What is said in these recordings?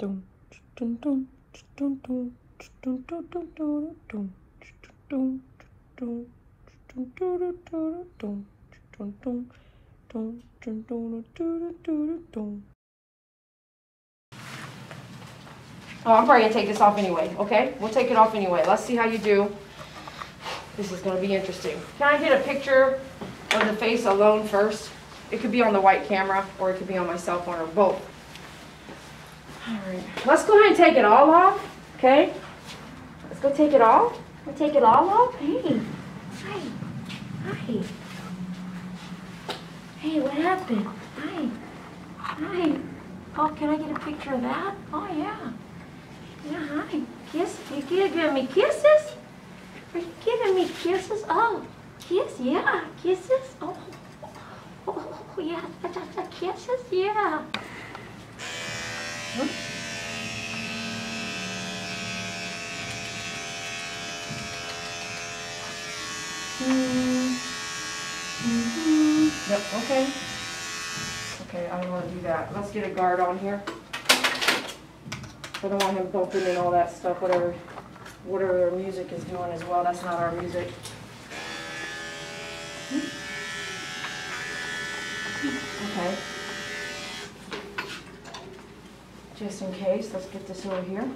Oh, I'm probably gonna take this off anyway, okay? We'll take it off anyway. Let's see how you do. This is gonna be interesting. Can I get a picture of the face alone first? It could be on the white camera, or it could be on my cell phone, or both. All right, let's go ahead and take it all off, okay? Let's go take it off. We'll take it all off. Hey, hi, hi. Hey, what happened? Hi, hi. Oh, can I get a picture of that? Oh, yeah. Yeah, hi. Kiss? You giving me kisses? Are you giving me kisses? Oh, kiss, yeah. Kisses? Oh, yeah. Kisses, yeah. Huh? Yep, okay. Okay, I don't want to do that. Let's get a guard on here. I don't want him bumping and all that stuff, whatever their music is doing as well. That's not our music. Okay. Just in case, let's get this over here.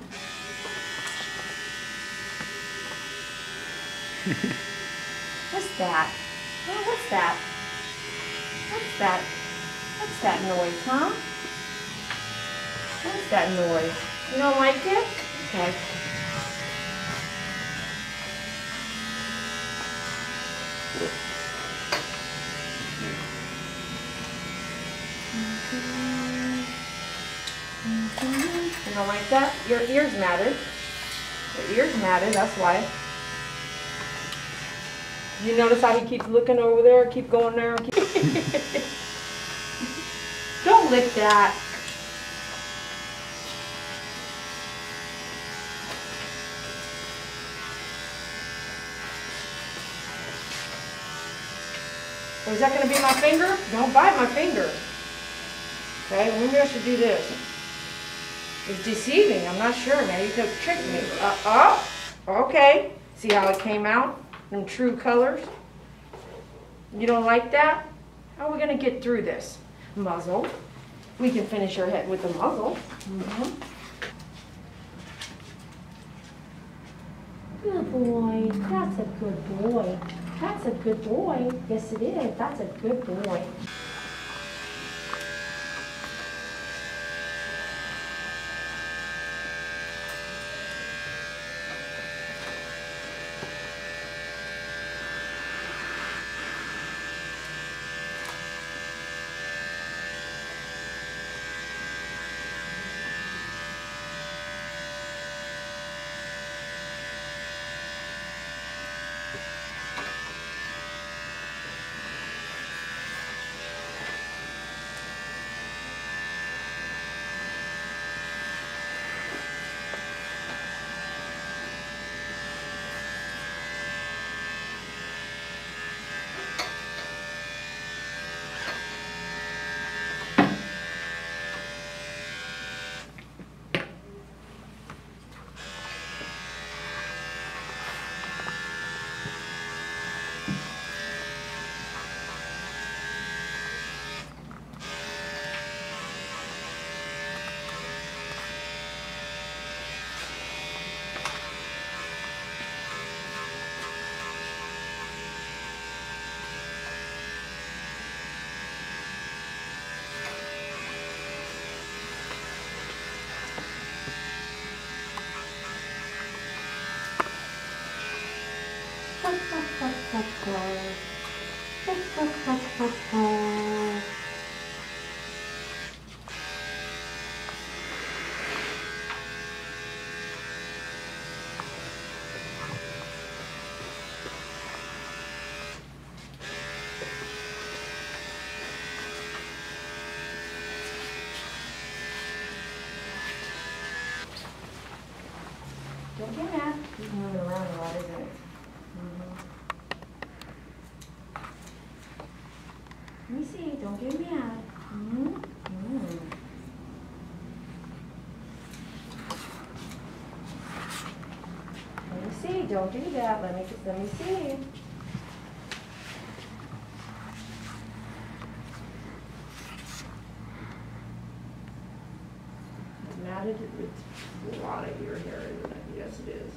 What's that? Oh, what's that? What's that? What's that noise, huh? What's that noise? You don't like it? Okay. You don't like that? Your ears matted. Your ears matted, that's why. You notice how he keeps looking over there, keep going there? Don't lick that. Is that going to be my finger? Don't bite my finger. Okay, maybe I should do this. It's deceiving. I'm not sure. Maybe you could trick me. Okay. See how it came out? Them true colors. You don't like that? How are we going to get through this? Muzzle. We can finish your head with the muzzle. Good boy. That's a good boy. That's a good boy. Yes, it is. That's a good boy. Don't get mad. He's moving around a lot, isn't it? Let me see. Don't get mad. don't do that. Let me see. It's matted. It's a lot of your hair, isn't it? Yes, it is.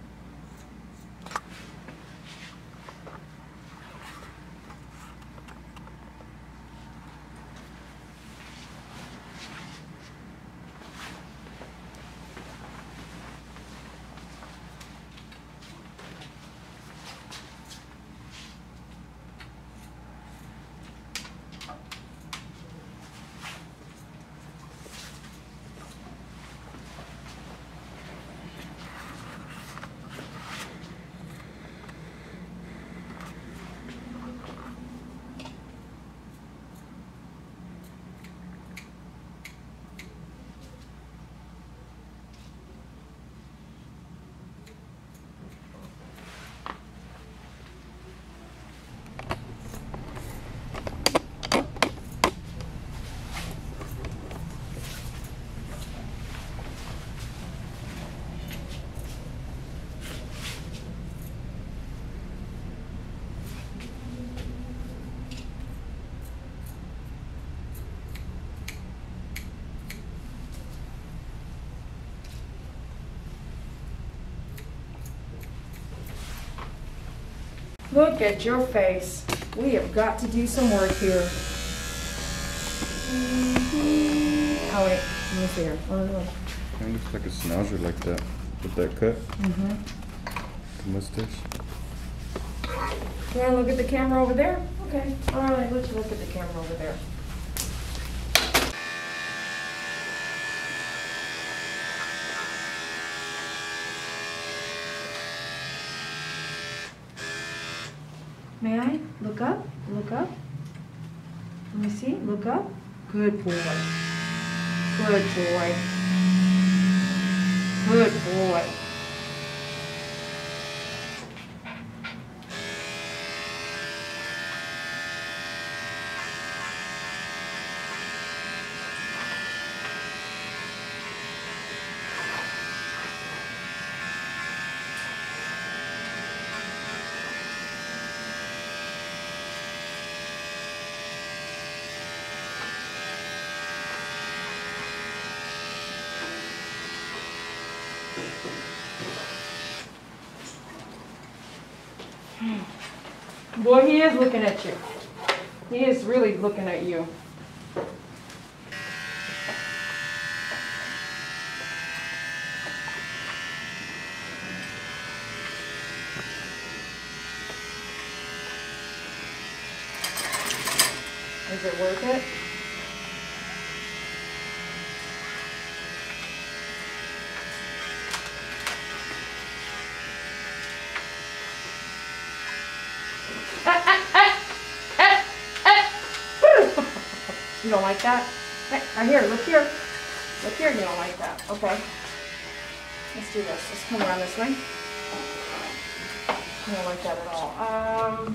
Look at your face. We have got to do some work here. Oh wait, let me see here. Oh, no. It looks like a schnauzer like that, with that cut. The mustache. You want to look at the camera over there? Okay. All right, let's look at the camera over there. May I? Look up. Look up. Let me see. Look up. Good boy. Good boy. Good boy. Boy, he is looking at you. He is really looking at you. Is it worth it? You don't like that? Hey, right here, look here. Look here, you don't like that. Okay. Let's do this. Let's come around this way. I don't like that at all.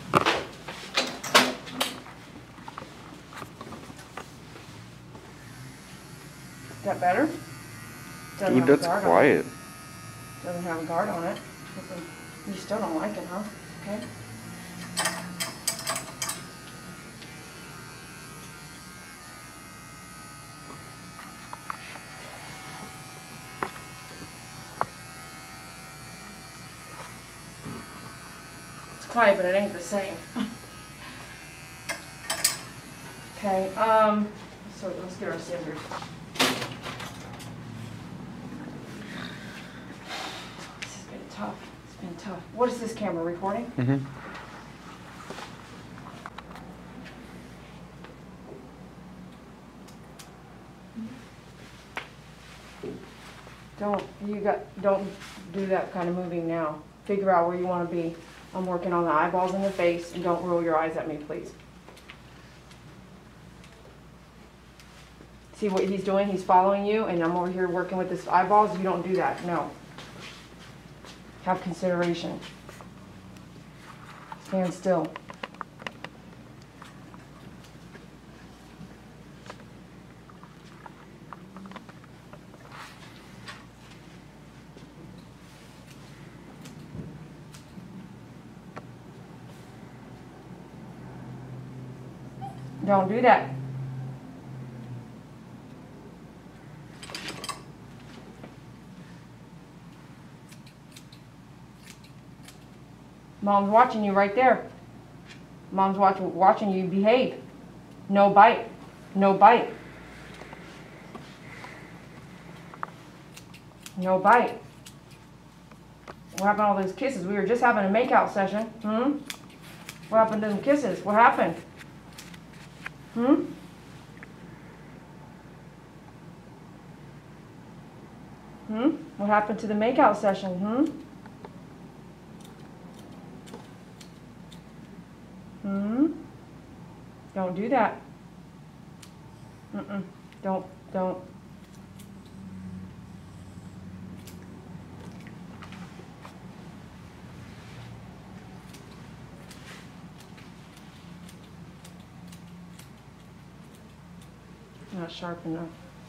Is that better? Doesn't Dude, that's quiet. Doesn't have a guard on it. You still don't like it, huh? Okay. Quiet, but it ain't the same. Okay, so let's get our scissors. This has been tough. It's been tough. What is this camera recording? Don't do that kind of moving now. Figure out where you want to be. I'm working on the eyeballs in the face, and don't roll your eyes at me, please. See what he's doing? He's following you, and I'm over here working with his eyeballs. You don't do that. No. Have consideration. Stand still. Don't do that. Mom's watching you right there. Mom's watching you behave. No bite. No bite. No bite. What happened to all those kisses? We were just having a makeout session. What happened to them kisses? What happened? What happened to the makeout session? Don't do that. Don't. Not sharp enough.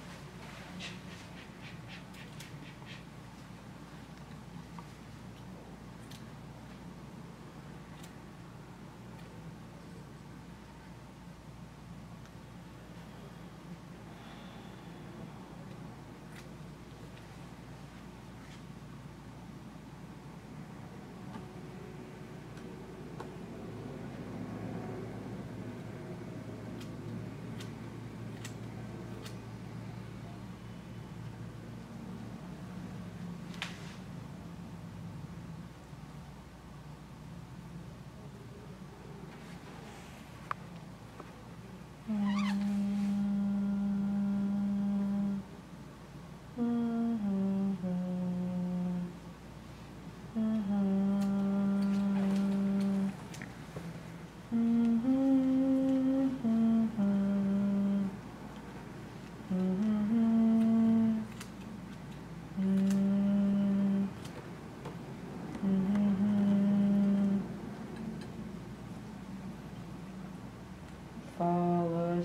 Fall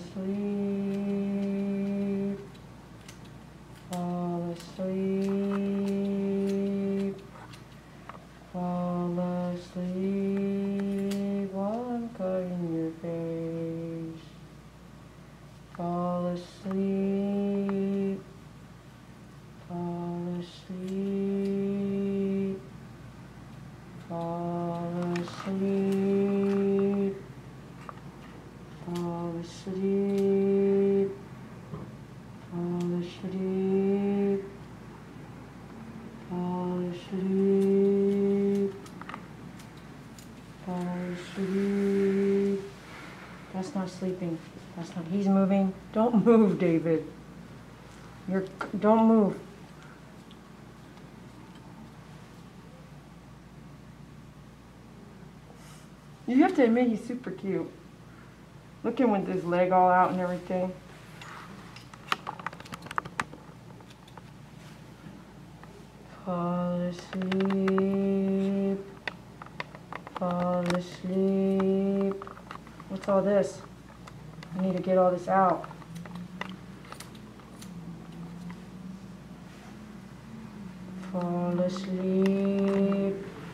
asleep. Fall asleep. Fall asleep while I'm cutting your face. Fall asleep. Fall asleep. Fall asleep. Fall asleep. Fall asleep. Fall asleep. Fall asleep. That's not sleeping. That's not. He's moving. Don't move, David. Don't move. You have to admit he's super cute. Look at him with his leg all out and everything. Fall asleep. Fall asleep. What's all this? I need to get all this out. Fall asleep.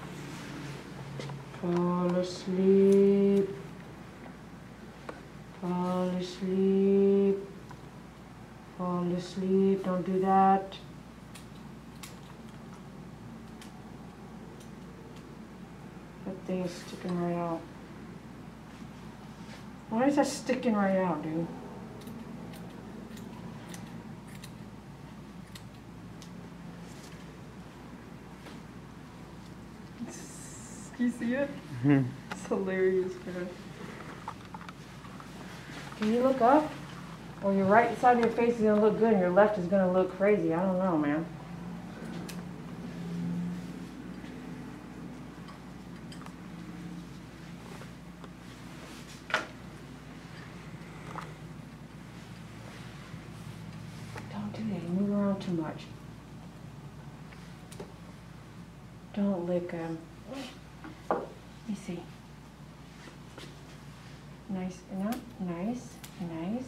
Fall asleep. Fall asleep. Fall asleep. Don't do that. That thing is sticking right out. Why is that sticking right out, dude? You see it? It's hilarious, man. Can you look up? Or your right side of your face is going to look good and your left is going to look crazy. I don't know, man. Don't do that. You move around too much. Don't lick him. Let me see. Nice enough. Nice. Nice.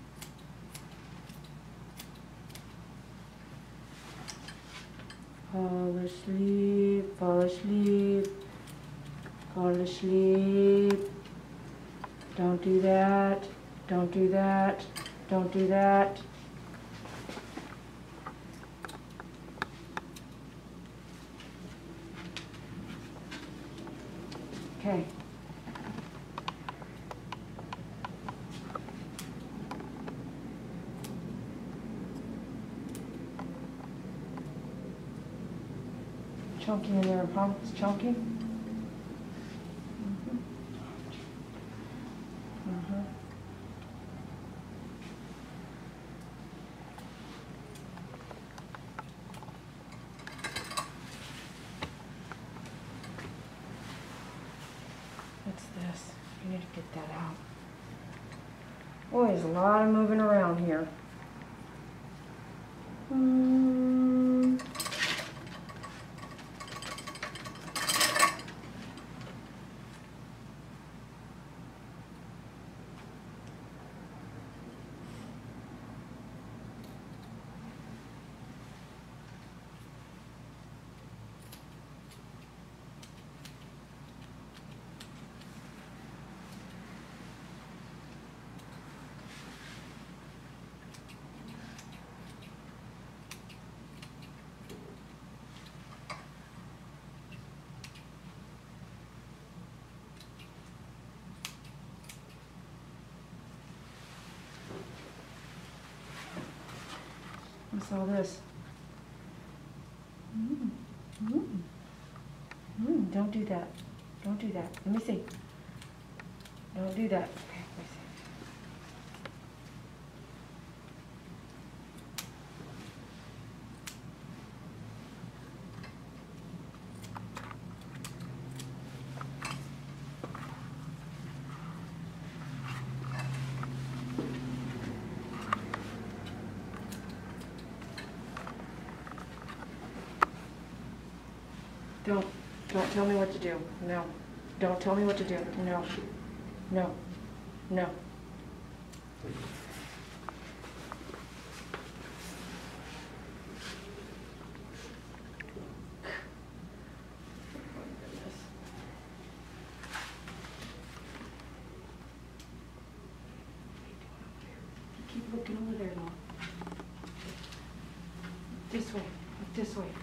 Fall asleep. Fall asleep. Fall asleep. Don't do that. Don't do that. Don't do that. Okay. Chunky in there, huh? It's chunky. What's this? I need to get that out. Boy, there's a lot of moving around here. What's all this? Don't do that. Don't do that. Let me see. Don't do that. Okay, let me see. Don't tell me what to do. No. Don't tell me what to do. No. No. No. Keep looking over there now. This way. Look this way.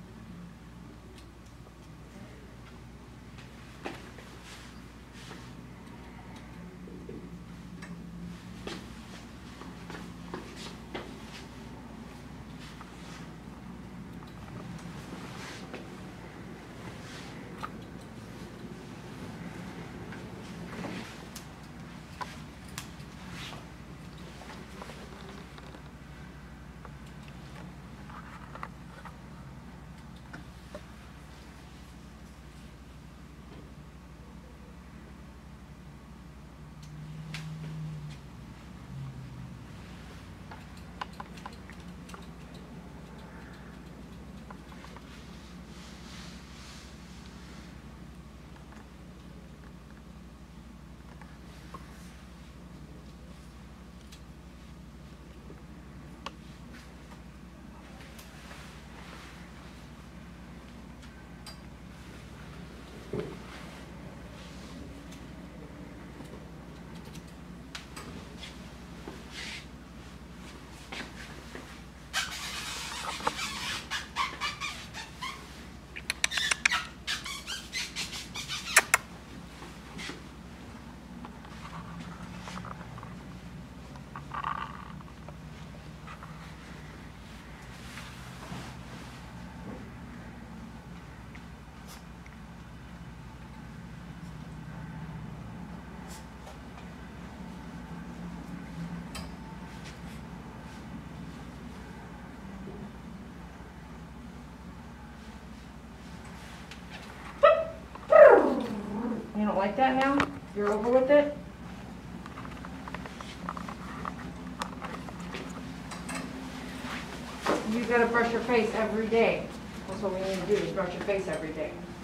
You don't like that now? You're over with it? You gotta brush your face every day. That's what we need to do, is brush your face every day.